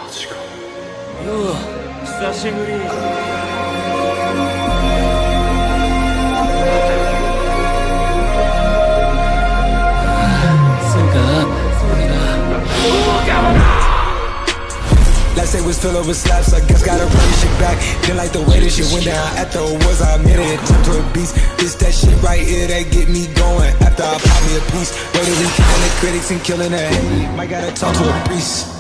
よう、久しぶり。 Last day was filled up with slaps, I guess gotta bring shit back. Didn't like the way this shit went down. After it was, I admit it, turned to a beast. This that shit right here that get me going. After I pop me a piece, way that we killing the critics and killing the hate. Might gotta talk to a priest.